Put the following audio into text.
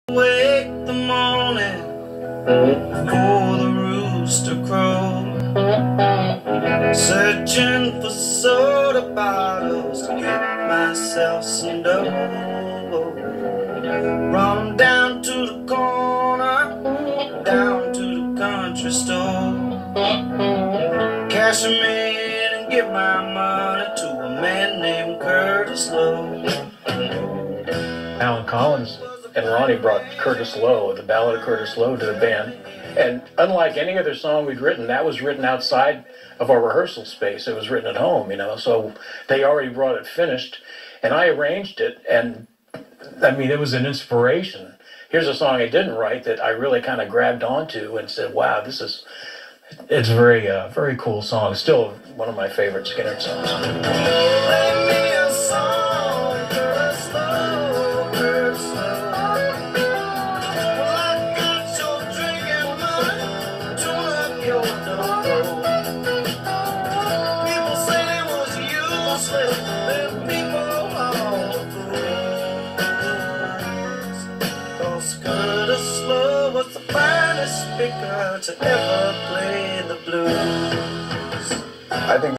Wake the morning before the rooster crows, searching for soda bottles to get myself some dough. Run down to the corner, down to the country store, cash 'em in and give my money to a man named Curtis Loew. Alan Collins and Ronnie brought Curtis Loew, the Ballad of Curtis Loew, to the band. And unlike any other song we'd written, that was written outside of our rehearsal space. It was written at home, you know, so they already brought it finished. And I arranged it, and I mean, it was an inspiration. Here's a song I didn't write that I really kind of grabbed onto and said, wow, it's a very, very cool song. Still one of my favorite Skinner songs. Curtis Loew was the finest speaker to ever play the blues. I think